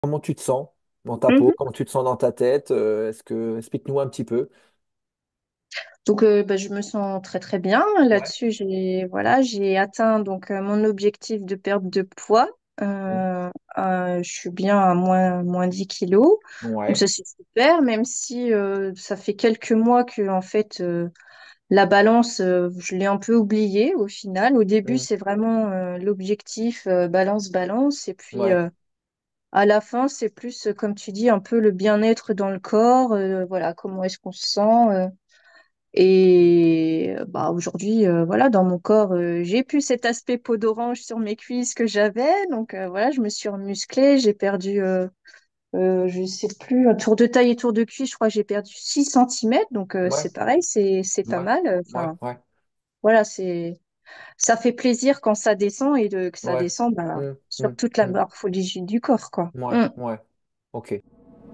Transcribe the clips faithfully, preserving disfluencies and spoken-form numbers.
Comment tu te sens dans ta peau? Mhm. Comment tu te sens dans ta tête? Euh, est-ce que explique-nous un petit peu. Donc, euh, bah, je me sens très très bien Ouais. là-dessus. J'ai voilà, j'ai atteint donc euh, mon objectif de perte de poids. Mm. Euh, euh, je suis bien à moins moins dix kilos. Donc Ouais. ça c'est super, même si euh, ça fait quelques mois que en fait euh, la balance, euh, je l'ai un peu oubliée au final. Au début, Mm. c'est vraiment euh, l'objectif euh, balance balance, et puis Ouais. euh, à la fin, c'est plus euh, comme tu dis un peu le bien-être dans le corps. Euh, voilà, comment est-ce qu'on se sent. euh, Et euh, bah, aujourd'hui, euh, voilà, dans mon corps, euh, j'ai plus cet aspect peau d'orange sur mes cuisses que j'avais. Donc euh, voilà, je me suis remusclée, j'ai perdu, euh, euh, je sais plus, un tour de taille et tour de cuisse, je crois que j'ai perdu six centimètres. Donc euh, Ouais. c'est pareil, c'est c'est pas Ouais. mal. Ouais. Enfin, Ouais. voilà, c'est ça fait plaisir quand ça descend et de, que ça Ouais. descend bah, Mm. sur Mm. toute la Mm. morphologie du corps, quoi. Ouais. Mm. Ouais. Ok.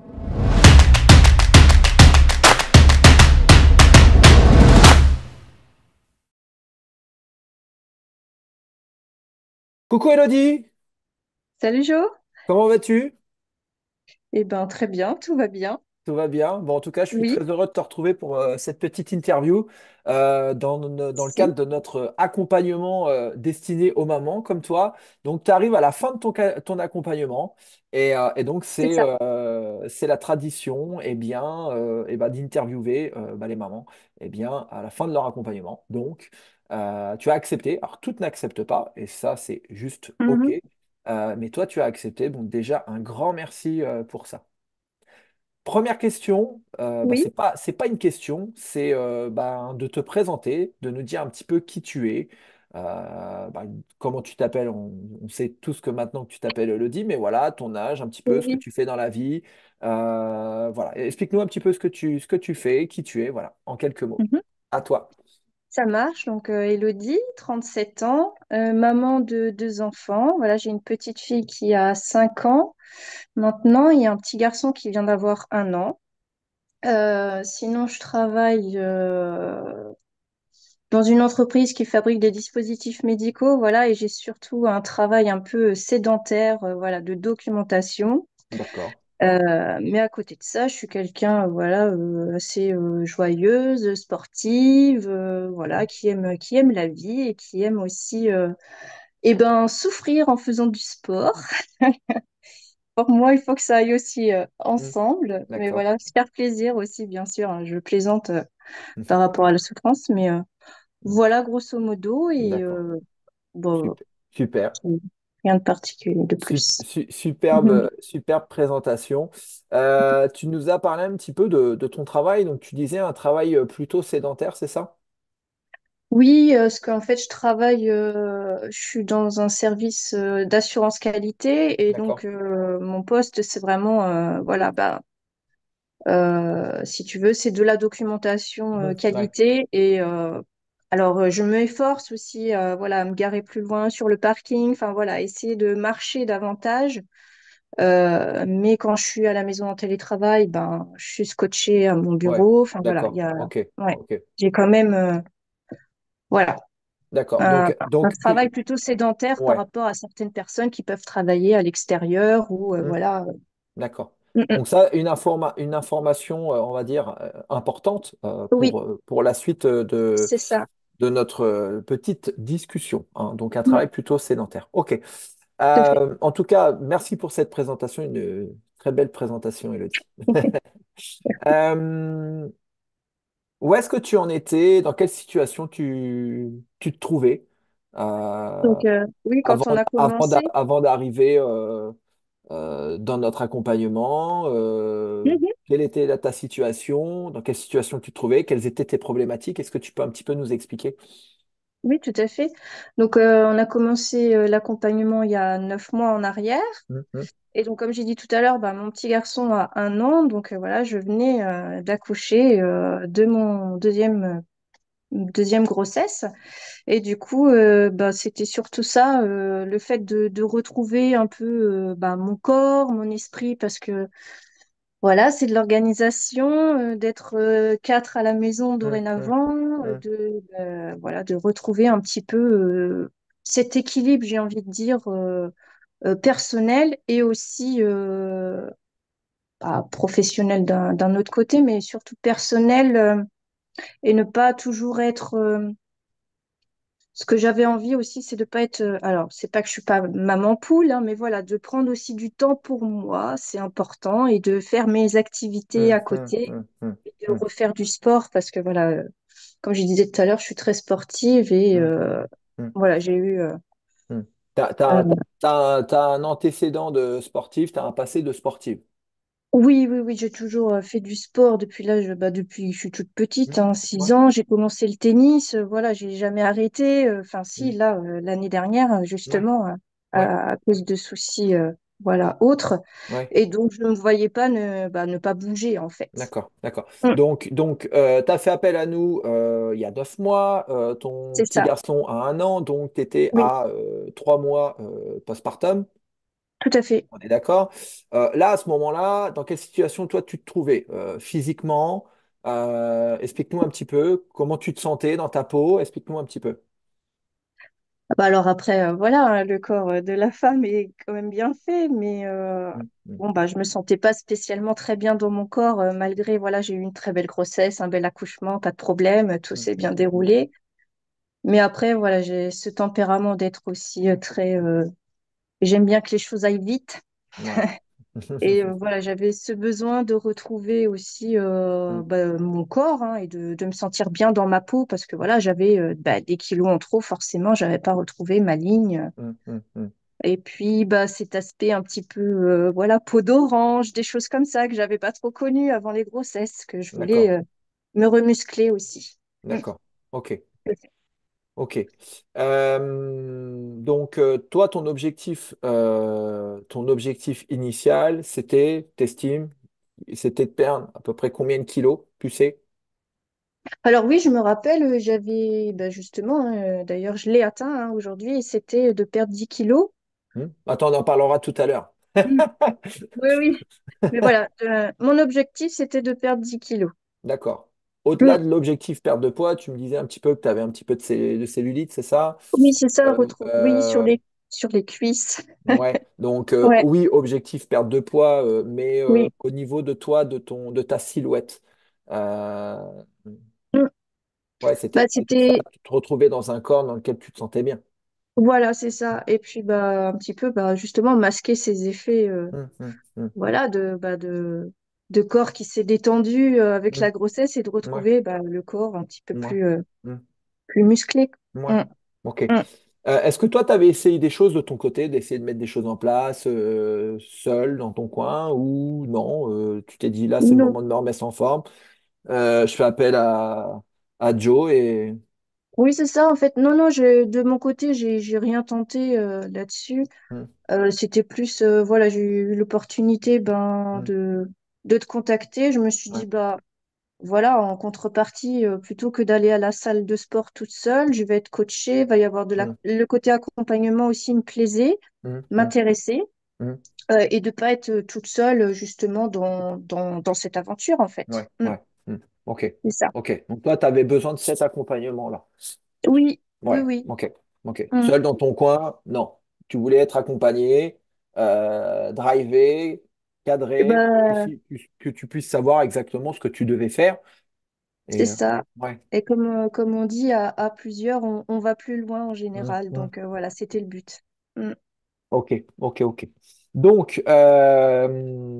Coucou Elodie, Salut Jo? comment vas-tu? Eh ben très bien, tout va bien. Tout va bien. Bon, en tout cas, je suis Oui, très heureux de te retrouver pour euh, cette petite interview euh, dans, no- dans le cadre si, de notre accompagnement euh, destiné aux mamans comme toi. Donc, tu arrives à la fin de ton, ca- ton accompagnement et, euh, et donc c'est c'est ça. euh, c'est la tradition eh bien, euh, eh ben, d'interviewer euh, bah, les mamans eh bien, à la fin de leur accompagnement. Donc, euh, tu as accepté. Alors, toutes n'acceptent pas et ça, c'est juste OK. Mhm. Euh, mais toi, tu as accepté. Donc, déjà, un grand merci euh, pour ça. Première question, euh, bah, Oui. c'est pas, c'est pas une question, c'est euh, bah, de te présenter, de nous dire un petit peu qui tu es, euh, bah, comment tu t'appelles. On, on sait tous que maintenant que tu t'appelles Elodie, mais voilà, ton âge, un petit peu, ce que Oui. tu fais dans la vie. Euh, voilà, explique-nous un petit peu ce que tu, ce que tu fais, qui tu es, voilà, en quelques mots. Mhm. À toi. Ça marche. Donc, euh, Elodie, trente-sept ans, euh, maman de deux enfants. Voilà, j'ai une petite fille qui a cinq ans. Maintenant, il y a un petit garçon qui vient d'avoir un an. Euh, sinon, je travaille euh, dans une entreprise qui fabrique des dispositifs médicaux. Voilà, et j'ai surtout un travail un peu sédentaire, euh, voilà, de documentation. D'accord. Euh, mais à côté de ça, je suis quelqu'un, voilà, euh, assez euh, joyeuse, sportive, euh, voilà, qui aime, qui aime la vie et qui aime aussi, euh, eh ben, souffrir en faisant du sport. Pour moi, il faut que ça aille aussi euh, Mm. ensemble. Mais D'accord. voilà, se faire plaisir aussi, bien sûr, hein. Je plaisante euh, Mm. par rapport à la souffrance, mais euh, Mm. voilà, grosso modo, et D'accord. euh, bon, Super. Super. rien de particulier de Su- plus. su- superbe, superbe présentation. Euh, tu nous as parlé un petit peu de, de ton travail. Donc, tu disais un travail euh, plutôt sédentaire, c'est ça? Oui, euh, parce qu'en fait, je travaille, euh, je suis dans un service euh, d'assurance qualité, et D'accord. donc euh, mon poste, c'est vraiment, euh, voilà, bah, euh, si tu veux, c'est de la documentation euh, Mhm. Ouais. qualité. Et euh, alors, euh, je m'efforce aussi, euh, voilà, à me garer plus loin sur le parking, enfin voilà, essayer de marcher davantage. Euh, mais quand je suis à la maison en télétravail, ben, je suis scotchée à mon Ouais. bureau. Enfin voilà, il y D'accord. a, Ok. ouais, Ok. j'ai quand même, euh, voilà. D'accord. un, Donc, un donc travail tu. plutôt sédentaire par Ouais. rapport à certaines personnes qui peuvent travailler à l'extérieur ou euh, Hmm. voilà. D'accord. Mm, mm. Donc ça, une informa- une information, euh, on va dire, euh, importante euh, Oui, pour, euh, pour la suite euh, de, c'est ça. de notre euh, petite discussion, hein. Donc un Mm, travail plutôt sédentaire. OK. tout à fait. Euh, en tout cas, merci pour cette présentation, une très belle présentation, Elodie. Euh, Où est-ce que tu en étais? Dans quelle situation tu, tu te trouvais euh, Donc euh, oui, avant, quand on a avant d'a- commencé, avant d'arriver euh, euh, dans notre accompagnement? Euh, mhm, quelle était la- ta situation? Dans quelle situation tu te trouvais? Quelles étaient tes problématiques? Est-ce que tu peux un petit peu nous expliquer? oui, tout à fait. Donc euh, on a commencé euh, l'accompagnement il y a neuf mois en arrière. Mhm. Et donc comme j'ai dit tout à l'heure, bah, mon petit garçon a un an, donc euh, voilà, je venais euh, d'accoucher euh, de mon deuxième deuxième grossesse. Et du coup, euh, bah, c'était surtout ça, euh, le fait de, de retrouver un peu euh, bah, mon corps, mon esprit, parce que voilà, c'est de l'organisation, euh, d'être euh, quatre à la maison Mhm. Mhm. dorénavant, euh, Mhm. de, euh, voilà, de retrouver un petit peu euh, cet équilibre, j'ai envie de dire, euh, euh, personnel et aussi euh, pas professionnel d'un d'un autre côté, mais surtout personnel euh, et ne pas toujours être. Euh, ce que j'avais envie aussi, c'est de pas être. Euh, alors, c'est pas que je suis pas maman poule, hein, mais voilà, de prendre aussi du temps pour moi, c'est important, et de faire mes activités Hum, à hum, côté, hum, hum, et de hum, refaire du sport parce que voilà, euh, comme je disais tout à l'heure, je suis très sportive et hum, euh, hum, voilà, j'ai eu. Euh, hum. T'as, t'as, euh, t'as, t'as un t'as un antécédent de sportif, t'as un passé de sportif. oui, oui, oui, j'ai toujours euh, fait du sport depuis l'âge, bah, depuis que je suis toute petite, Hum, hein, ouais, six ans, j'ai commencé le tennis, euh, voilà, j'ai jamais arrêté. euh, Enfin, si, hum, là, euh, l'année dernière, euh, ouais, justement, euh, ouais, à, à cause de soucis, euh, voilà, autres. ouais. Et donc, je ne me voyais pas ne, bah, ne pas bouger, en fait. D'accord, d'accord. Mm, Donc, donc euh, tu as fait appel à nous euh, il y a neuf mois, euh, ton c'est petit ça. garçon a un an, donc tu étais Oui, à euh, trois mois euh, postpartum, tout à fait. on est d'accord. Euh, là, à ce moment-là, dans quelle situation toi tu te trouvais euh, physiquement? Euh, explique-nous un petit peu comment tu te sentais dans ta peau, explique-nous un petit peu. Ah bah alors après, euh, voilà, hein, le corps euh, de la femme est quand même bien fait, mais euh, Mm, mm, bon, bah, je me sentais pas spécialement très bien dans mon corps, euh, malgré, voilà, j'ai eu une très belle grossesse, un bel accouchement, pas de problème, tout mm, s'est bien mm. déroulé. Mais après, voilà, j'ai ce tempérament d'être aussi euh, très... euh, j'aime bien que les choses aillent vite. Ouais. Et euh, voilà, j'avais ce besoin de retrouver aussi euh, Mm, bah, mon corps hein, et de, de me sentir bien dans ma peau parce que voilà, j'avais euh, bah, des kilos en trop, forcément, j'avais pas retrouvé ma ligne. mm, mm, mm. Et puis, bah, cet aspect un petit peu, euh, voilà, peau d'orange, des choses comme ça que j'avais pas trop connues avant les grossesses, que je voulais D'accord, euh, me remuscler aussi. Mm. d'accord. Ok. Ok. Euh, donc, euh, toi, ton objectif, euh, ton objectif initial, c'était, t'estimes, c'était de perdre à peu près combien de kilos, tu sais? Alors oui, je me rappelle, euh, j'avais, bah, justement, hein, euh, d'ailleurs, je l'ai atteint hein, aujourd'hui, et c'était de perdre dix kilos. Hmm. Attends, on en parlera tout à l'heure. Mm. Oui, oui. Mais voilà, euh, mon objectif, c'était de perdre dix kilos. D'accord. Au-delà Mm. de l'objectif perte de poids, tu me disais un petit peu que tu avais un petit peu de, cé- de cellulite, c'est ça? Oui, c'est ça, Euh, retrouve. Oui, sur euh, les, sur les cuisses. ouais. Donc, euh, Ouais, oui, objectif perte de poids, euh, mais euh, oui. au niveau de toi, de ton, de ta silhouette. Euh, Mm. Ouais, Bah, c'était plutôt ça. c'était, Tu te retrouvais dans un corps dans lequel tu te sentais bien. voilà, c'est ça. Et puis, bah, un petit peu, bah, justement, masquer ces effets. euh, Hum, hum, hum, voilà, de, bah, de, de corps qui s'est détendu euh, avec hum. la grossesse et de Ouais, retrouver bah, le corps un petit peu ouais, plus, euh, hum, plus musclé. ouais. Mm, Ok. mm. Euh, est-ce que toi, tu avais essayé des choses de ton côté, d'essayer de mettre des choses en place euh, seul dans ton coin ou non, euh, tu t'es dit là, c'est le Non. moment de me remettre en forme. Euh, je fais appel à, à Joe et. Oui, c'est ça, en fait. Non, non, je, de mon côté, j'ai, j'ai rien tenté euh, là-dessus. Hum, Euh, c'était plus, euh, voilà, j'ai eu l'opportunité ben, hum, de, de te contacter. Je me suis ouais, dit, bah, voilà, en contrepartie, euh, plutôt que d'aller à la salle de sport toute seule, je vais être coachée. Il va y avoir de la, hum, le côté accompagnement aussi me plaisait, hum, hum, m'intéressait. hum. Euh, et de pas être toute seule justement dans, dans, dans cette aventure en fait. Ouais, Mm, ouais. Hum. Ok, c'est ça. ok. Donc toi, tu avais besoin de cet accompagnement-là. Oui, oui, Ouais, oui. ok, ok. Mm. Seul dans ton coin, non. Tu voulais être accompagné, euh, drivé, Et cadré, que tu, ben, si- que tu puisses savoir exactement ce que tu devais faire. c'est Et euh, ça. ouais, Et comme, euh, comme on dit, à, à plusieurs, on, on va plus loin en mm, général. mm. Donc euh, voilà, c'était le but. Mm. Ok, ok, ok. Donc, euh,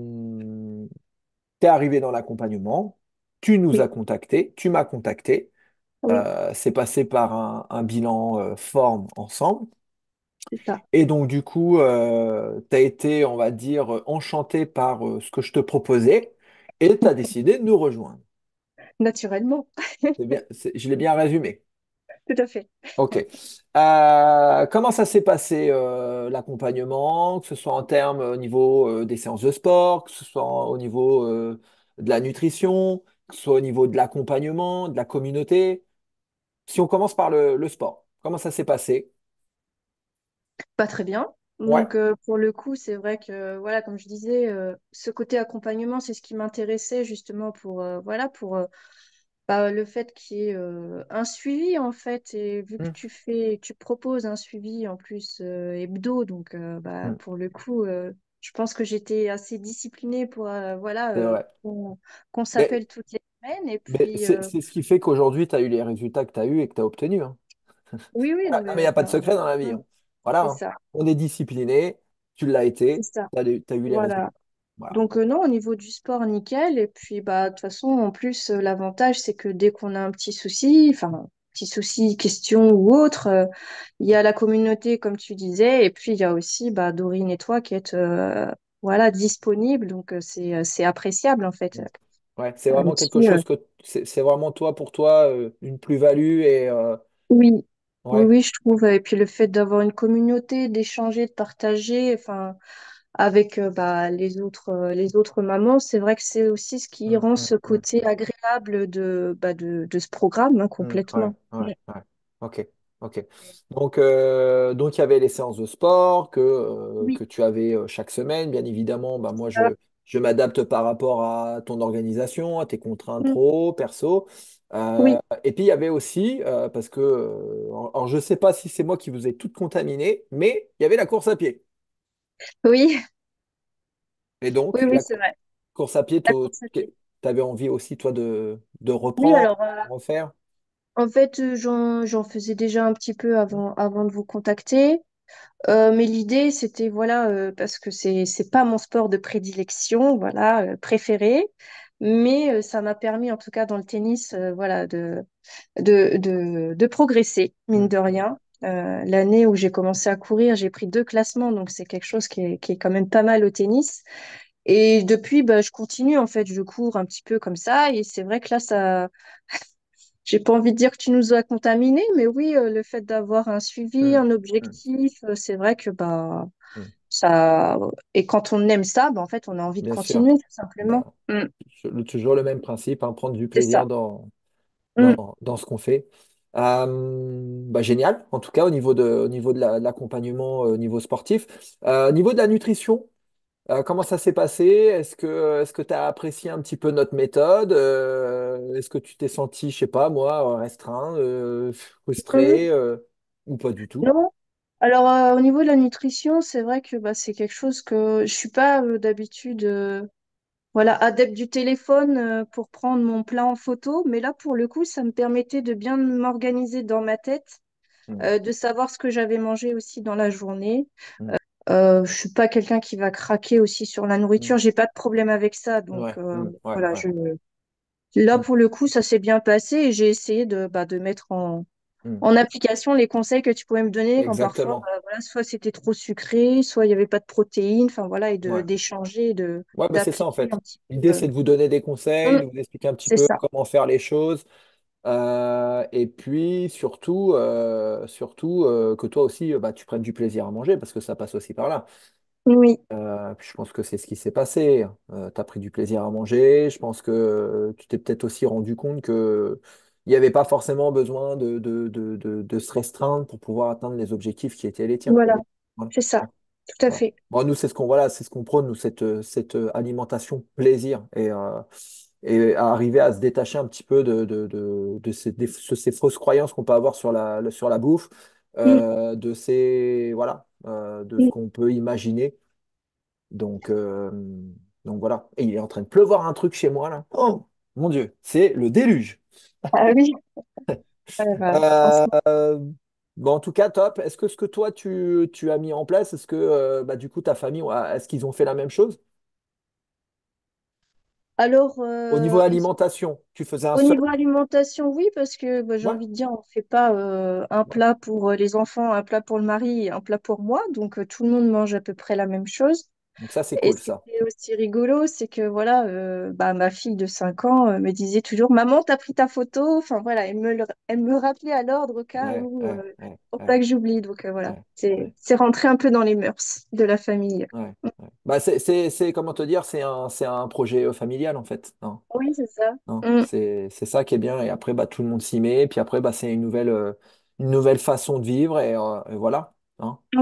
tu es arrivé dans l'accompagnement, tu nous as Oui, contactés, tu m'as contacté, oui, euh, c'est passé par un, un bilan euh, forme ensemble. c'est ça. Et donc, du coup, euh, tu as été, on va dire, enchanté par euh, ce que je te proposais et tu as décidé de nous rejoindre. Naturellement, C'est bien, c'est- je l'ai bien résumé. tout à fait. OK. Euh, comment ça s'est passé, euh, l'accompagnement, que ce soit en termes au niveau euh, des séances de sport, que ce soit au niveau euh, de la nutrition, que ce soit au niveau de l'accompagnement, de la communauté? Si on commence par le, le sport, comment ça s'est passé? Pas très bien. Ouais. Donc euh, pour le coup, c'est vrai que voilà, comme je disais, euh, ce côté accompagnement, c'est ce qui m'intéressait justement pour euh, voilà pour euh, Bah, le fait qu'il y ait euh, un suivi en fait, et vu que Hmm, tu fais, tu proposes un suivi en plus euh, hebdo, donc euh, bah, hmm. pour le coup, euh, je pense que j'étais assez disciplinée pour euh, voilà C'est euh, vrai. qu'on qu'on Mais, s'appelle toutes les semaines et mais puis c'est euh, c'est ce qui fait qu'aujourd'hui, tu as eu les résultats que tu as eu et que tu as obtenus. Hein. oui oui Ah, non non, mais il n'y mais a pas de enfin, secret dans la vie. hum, Hein. Voilà, c'est hein. ça, On est discipliné, tu l'as c'est été, ça, tu as, eu les résultats. voilà. Voilà. Donc euh, non, au niveau du sport, nickel. Et puis bah de toute façon, en plus, euh, l'avantage, c'est que dès qu'on a un petit souci, enfin petit souci, question ou autre, euh, il y a la communauté, comme tu disais, et puis il y a aussi bah, Dorine et toi qui êtes euh, voilà disponibles. Donc euh, c'est euh, c'est appréciable en fait. Ouais, c'est vraiment quelque Là-dessus, euh, chose que c'est c'est vraiment toi pour toi euh, une plus-value et euh, oui, oui, ouais. oui, je trouve. Et puis le fait d'avoir une communauté, d'échanger, de partager, enfin. Avec euh, bah, les autres, euh, les autres mamans. C'est vrai que c'est aussi ce qui Mm, rend mm, ce mm, côté agréable de, bah, de, de ce programme hein, mm, ouais, complètement. ouais, ouais. Ok, ok. Donc euh, donc il y avait les séances de sport que euh, Oui, que tu avais euh, chaque semaine, bien évidemment. Bah moi ça. je je m'adapte par rapport à ton organisation, à tes contraintes Mm. pro, perso. Euh, Oui, et puis il y avait aussi euh, parce que euh, alors je sais pas si c'est moi qui vous ai toutes contaminées, mais il y avait la course à pied. oui, Et oui, donc oui, la c'est vrai. course à pied, La tu course à pied. avais envie aussi, toi, de, de Oui, reprendre, alors, euh, de refaire? en fait, euh, j'en, j'en faisais déjà un petit peu avant, avant de vous contacter. Euh, mais l'idée, c'était, voilà, euh, parce que c'est, c'est pas mon sport de prédilection, voilà, euh, préféré. Mais euh, ça m'a permis, en tout cas, dans le tennis, euh, voilà, de, de, de, de progresser, mine Mm, de mm, rien. Euh, l'année où j'ai commencé à courir, j'ai pris deux classements, donc c'est quelque chose qui est, qui est quand même pas mal au tennis. Et depuis, bah, je continue, en fait, je cours un petit peu comme ça. Et c'est vrai que là, ça, j'ai pas envie de dire que tu nous as contaminés, mais oui, euh, le fait d'avoir un suivi, mm, un mm, objectif, euh, c'est vrai que bah mm. ça. Et quand on aime ça, bah, en fait, on a envie de Bien sûr. continuer, tout Ben, simplement. Mm, je- toujours le même principe, hein, prendre du c'est ça. plaisir dans, Mm, dans, dans ce qu'on fait. Euh, bah, génial, en tout cas, au niveau de, au niveau de la- de l'accompagnement, euh, au niveau sportif. Euh, au niveau de la nutrition, Euh, comment ça s'est passé? Est-ce que est-ce que tu as apprécié un petit peu notre méthode? Euh, est-ce que tu t'es senti, je sais pas, moi, restreint, euh, mm, frustré, euh, ou pas du tout? non. Alors, euh, au niveau de la nutrition, c'est vrai que bah, c'est quelque chose que je suis pas euh, d'habitude, euh, voilà, adepte du téléphone euh, pour prendre mon plat en photo, mais là, pour le coup, ça me permettait de bien m'organiser dans ma tête, Mm, euh, de savoir ce que j'avais mangé aussi dans la journée. mm, Euh, je suis pas quelqu'un qui va craquer aussi sur la mm. nourriture, j'ai pas de problème avec ça, donc Ouais, euh, mm, ouais, voilà, ouais. je là Mm, pour le coup, ça s'est bien passé et j'ai essayé de bah, de mettre en mm. en application les conseils que tu pouvais me donner quand parfois, Exactement. bah, voilà, soit c'était trop sucré, soit il n'y avait pas de protéines, enfin voilà, et de Ouais. d'échanger, de Ouais, bah c'est ça en d'appliquer fait. un petit L'idée, peu. euh, c'est de vous donner des conseils, hum, de vous expliquer un petit c'est peu ça. comment faire les choses. Euh, et puis surtout, euh, surtout euh, que toi aussi, euh, bah, tu prennes du plaisir à manger, parce que ça passe aussi par là. Oui, Euh, puis je pense que c'est ce qui s'est passé. Euh, tu as pris du plaisir à manger. Je pense que euh, tu t'es peut-être aussi rendu compte que il n'y avait pas forcément besoin de, de, de, de, de se restreindre pour pouvoir atteindre les objectifs qui étaient les tiens. voilà, Voilà. c'est ça, tout à Voilà. fait. Bon, nous, c'est ce qu'on voilà, c'est ce qu'on prône, nous, cette, euh, cette euh, alimentation plaisir et, euh, et à arriver à se détacher un petit peu de, de, de, de ces, des- ce- ces fausses croyances qu'on peut avoir sur la, le- sur la bouffe, Hum, euh, de ces, voilà, euh, de ce hum. qu'on peut imaginer. Donc, euh, donc voilà. Et il est en train de pleuvoir un truc chez moi là. Oh mon Dieu, c'est le déluge. Ah oui, euh, bah, en ce Euh, bon, en tout cas, top. Est-ce que ce que toi tu, tu as mis en place, est-ce que euh, bah, du coup ta famille, ouais, est-ce qu'ils ont fait la même chose? Alors, Au niveau euh, alimentation, tu faisais un au seul. niveau alimentation, oui, parce que bah, j'ai Ouais, envie de dire, on ne fait pas euh, un ouais. plat pour euh, les enfants, un plat pour le mari et un plat pour moi. Donc, euh, tout le monde mange à peu près la même chose. Donc ça, c'est Et cool ce qui ça. était aussi rigolo, c'est que voilà, euh, bah, ma fille de cinq ans euh, me disait toujours, Maman, t'as pris ta photo? Enfin voilà, elle me, le- elle me rappelait à l'ordre au cas Ouais, où, ouais, euh, ouais, pour ouais, pas que j'oublie. Donc euh, voilà, ouais, c'est ouais, c'est rentré un peu dans les mœurs de la famille. ouais, ouais. Bah, c'est, c'est, c'est, comment te dire, c'est un, c'est un projet euh, familial en fait. Non, Oui, c'est ça. non, Mm. c'est, c'est ça qui est bien. Et après, bah, tout le monde s'y met. Puis après, bah, c'est une nouvelle, euh, une nouvelle façon de vivre. Et, euh, et voilà. Hein. Oui,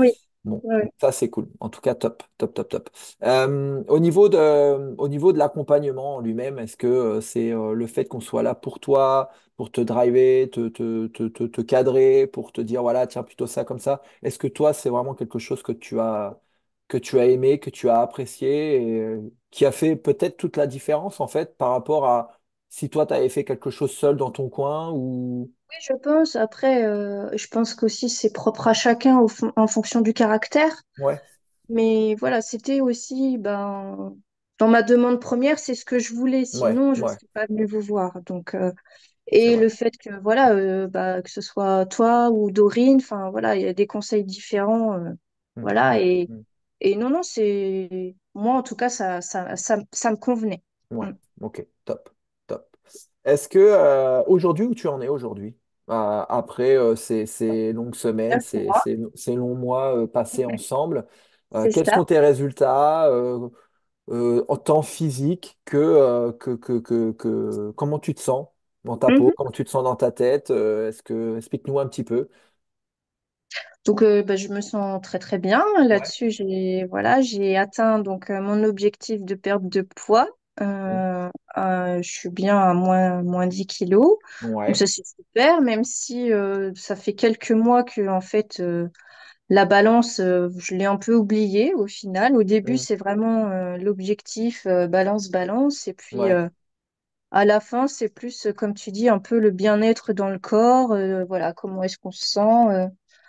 Bon, Ouais. ça c'est cool. En tout cas, top, top, top, top. Euh, au niveau de, au niveau de l'accompagnement en lui-même, est-ce que euh, c'est euh, le fait qu'on soit là pour toi, pour te driver, te, te, te, te, te cadrer, pour te dire, voilà, tiens, plutôt ça comme ça. Est-ce que toi, c'est vraiment quelque chose que tu as, que tu as aimé, que tu as apprécié et euh, qui a fait peut-être toute la différence en fait par rapport à si toi, tu avais fait quelque chose seul dans ton coin ou... Oui, je pense. Après, euh, je pense qu'aussi c'est propre à chacun au fon- en fonction du caractère. Ouais, Mais voilà, c'était aussi, ben, dans ma demande première, c'est ce que je voulais. ouais, Sinon, je ne ouais, serais pas venue vous voir. Donc, euh, c'est et vrai. le fait que, voilà, euh, bah, que ce soit toi ou Dorine, enfin, voilà, il y a des conseils différents. euh, Mm, voilà. mm, Et, mm. et non, non, c'est, moi, en tout cas, ça, ça, ça, ça me convenait. Ouais, Mm. ok, top, top. Est-ce que euh, aujourd'hui, où tu en es aujourd'hui? Euh, après euh, ces, ces longues semaines, Neuf ces, mois, ces, ces longs mois euh, passés ensemble, euh, c'est quels ça. sont tes résultats euh, euh, en temps physique que, euh, que, que, que, que- comment tu te sens dans ta peau, Mhm. comment tu te sens dans ta tête? euh, est-ce que explique-nous un petit peu. Donc, euh, bah, je me sens très très bien. Ouais. Là-dessus, j'ai voilà, j'ai atteint donc euh, mon objectif de perte de poids. Mm. Euh, euh, je suis bien à moins, moins dix kilos. Donc, Ouais. ça, c'est super, même si euh, ça fait quelques mois que en fait, euh, la balance, euh, je l'ai un peu oubliée au final. Au début, Mm. c'est vraiment euh, l'objectif euh, balance, balance. Et puis, Ouais. euh, à la fin, c'est plus, euh, comme tu dis, un peu le bien-être dans le corps. Euh, voilà, comment est-ce qu'on se sent. euh,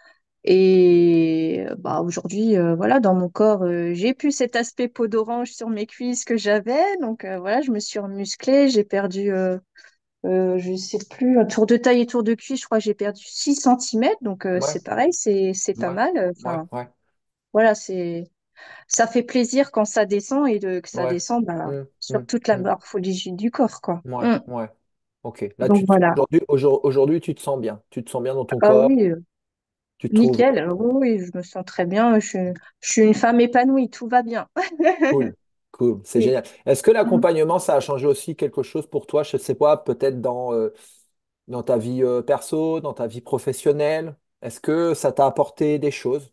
et euh, bah, aujourd'hui, euh, voilà, dans mon corps, euh, j'ai plus cet aspect peau d'orange sur mes cuisses que j'avais. Donc euh, voilà, je me suis remusclée, j'ai perdu, euh, euh, je sais plus, un tour de taille et tour de cuisse, je crois que j'ai perdu six centimètres. Donc euh, Ouais. c'est pareil, c'est, c'est pas Ouais. mal. Ouais. Enfin, Ouais. voilà, c'est, ça fait plaisir quand ça descend et de, que ça Ouais. descend bah, Mm. sur Mm. toute la Mm. morphologie du corps, quoi. Ouais. Mm. Ouais. Ok, là Donc tu te- voilà. aujourd'hui aujourd'hui aujourd'hui, tu te sens bien. Tu te sens bien dans ton Ah corps, oui, euh, tu te trouves nickel. Ah oui, oui, je me sens très bien. Je suis, je suis une femme épanouie, tout va bien. cool. Cool, c'est Oui. génial. Est-ce que Mhm. l'accompagnement, ça a changé aussi quelque chose pour toi? Je ne sais pas, peut-être dans, euh, dans ta vie euh, perso, dans ta vie professionnelle. Est-ce que ça t'a apporté des choses?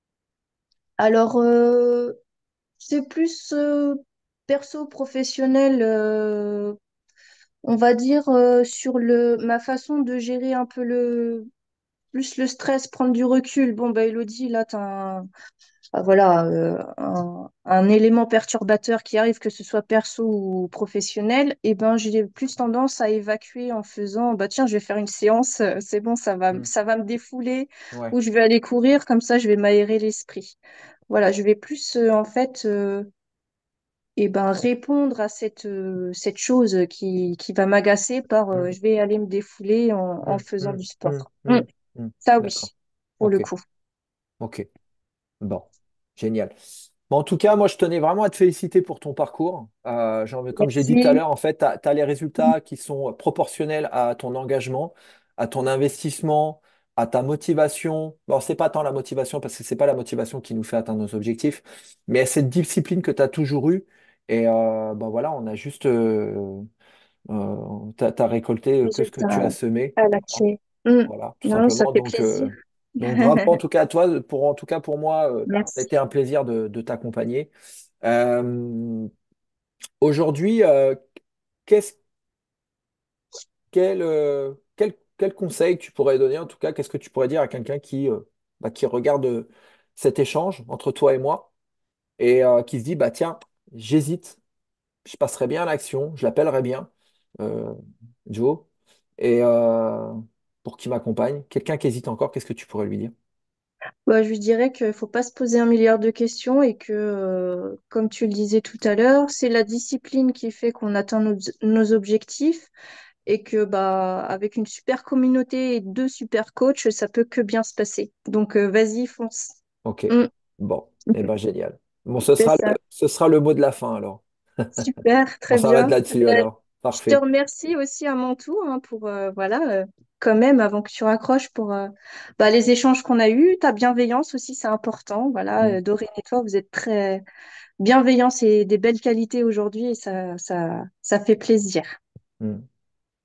Alors, euh, c'est plus euh, perso professionnel, euh, on va dire, euh, sur le, ma façon de gérer un peu le, plus le stress, prendre du recul. Bon, bah, Elodie, là, tu as un, ah, voilà, euh, un, un élément perturbateur qui arrive, que ce soit perso ou professionnel. Et ben, j'ai plus tendance à évacuer en faisant, bah, tiens, je vais faire une séance, euh, c'est bon, ça va, m- Hmm. ça va me défouler, Ouais. ou je vais aller courir, comme ça, je vais m'aérer l'esprit. Voilà, je vais plus euh, en fait euh, eh ben, répondre à cette, euh, cette chose qui, qui va m'agacer par Hmm. euh, je vais aller me défouler en, en Hmm. faisant Hmm. du Hmm. sport. Mm, Hmm. Hmm. ça oui, D'accord. pour le Ok. coup. Ok. Bon, génial. Bon, en tout cas, moi, je tenais vraiment à te féliciter pour ton parcours. Euh, j'ai envie- comme j'ai dit tout à Merci. l'heure, en fait, tu as, les résultats qui sont proportionnels à ton engagement, à ton investissement, à ta motivation. Bon, c'est pas tant la motivation, parce que c'est pas la motivation qui nous fait atteindre nos objectifs, mais cette discipline que tu as toujours eue. Et euh, ben voilà, on a juste, euh, euh, t'as, t'as récolté que ce que tu Résultat as semé. à la Voilà, clé. Mm. voilà, tout Non, ça simplement. fait Donc, plaisir. euh, donc bravo en tout cas à toi. Pour, en tout cas pour moi, euh, ça a été Merci. un plaisir de, de t'accompagner. Euh, aujourd'hui, euh, qu'est-ce, quel, euh, quel, quel conseil tu pourrais donner, en tout cas, qu'est-ce que tu pourrais dire à quelqu'un qui, euh, bah, qui regarde euh, cet échange entre toi et moi et euh, qui se dit, bah tiens, j'hésite, je passerai bien à l'action, je l'appellerai bien, euh, Joe, et euh, pour qu'il m'accompagne. Quelqu'un qui hésite encore, qu'est-ce que tu pourrais lui dire? Bah, je lui dirais qu'il ne faut pas se poser un milliard de questions et que, euh, comme tu le disais tout à l'heure, c'est la discipline qui fait qu'on atteint nos, nos objectifs et que bah avec une super communauté et deux super coachs, ça peut que bien se passer. Donc euh, vas-y, fonce. Ok, Mm, bon, eh ben génial. Bon, ce c'est sera le, ça. ce sera le mot de la fin alors. Super, On très s'arrête bien. là-dessus Ben, alors. je te Parfait. remercie aussi à mon tour hein, pour euh, voilà euh, quand même avant que tu raccroches pour euh, bah, les échanges qu'on a eus, ta bienveillance aussi c'est important. Voilà, Mm, euh, Dorine et toi vous êtes très bienveillants, c'est des belles qualités aujourd'hui et ça ça ça fait plaisir. mm.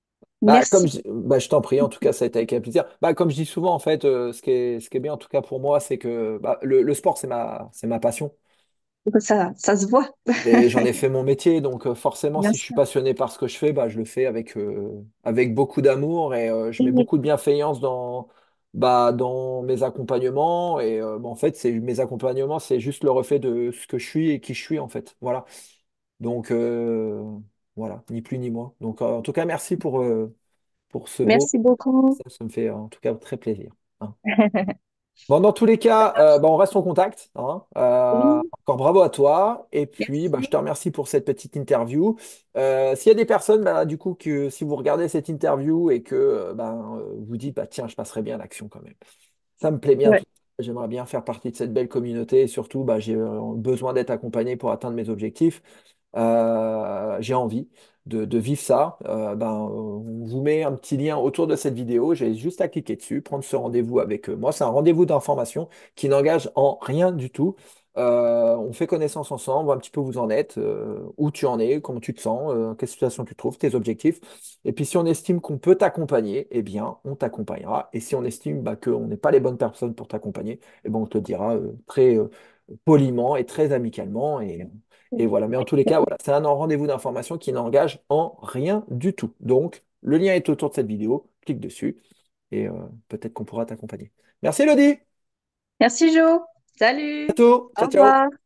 Bah, comme Merci. je, bah, je t'en prie, en tout cas, ça a été avec un plaisir. Bah, comme je dis souvent, en fait, euh, ce qui est, ce qui est bien, en tout cas pour moi, c'est que bah, le, le sport, c'est ma, c'est ma passion. Ça, ça se voit, Et j'en ai fait mon métier, donc euh, forcément, bien si je suis sûr. passionné par ce que je fais, bah, je le fais avec, euh, avec beaucoup d'amour et euh, je mets Oui, beaucoup de bienveillance dans, bah, dans mes accompagnements. Et euh, bah, en fait, c'est, mes accompagnements, c'est juste le reflet de ce que je suis et qui je suis, en fait. Voilà. Donc, euh, voilà, ni plus ni moins. Donc, euh, en tout cas, merci pour, euh, pour ce beau. merci beaucoup. Ça, ça me fait en tout cas très plaisir, hein. Bon, dans tous les cas, euh, bah, on reste en contact, hein. Euh, Oui, encore bravo à toi. Et puis, bah, je merci. te remercie pour cette petite interview. Euh, s'il y a des personnes, bah, du coup, que si vous regardez cette interview et que euh, ben, euh, vous dites, bah, tiens, je passerai bien à l'action quand même. Ça me plaît bien Ouais. tout ça. J'aimerais bien faire partie de cette belle communauté et surtout, bah, j'ai euh, besoin d'être accompagné pour atteindre mes objectifs. Euh, j'ai envie de, de vivre ça. Euh, ben, on vous met un petit lien autour de cette vidéo. J'ai juste à cliquer dessus, prendre ce rendez-vous avec euh, moi. C'est un rendez-vous d'information qui n'engage en rien du tout. Euh, on fait connaissance ensemble, un petit peu où vous en êtes, euh, où tu en es, comment tu te sens, euh, quelle situation tu trouves, tes objectifs. Et puis si on estime qu'on peut t'accompagner, eh bien, on t'accompagnera. Et si on estime bah, qu'on n'est pas les bonnes personnes pour t'accompagner, eh ben, on te le dira euh, très euh, poliment et très amicalement. Et, et voilà. Mais en tous les cas, voilà, c'est un rendez-vous d'information qui n'engage en rien du tout. Donc, le lien est autour de cette vidéo. Clique dessus et euh, peut-être qu'on pourra t'accompagner. Merci Elodie. Merci Jo. À Salut. bientôt. Au Ciao, ciao. revoir.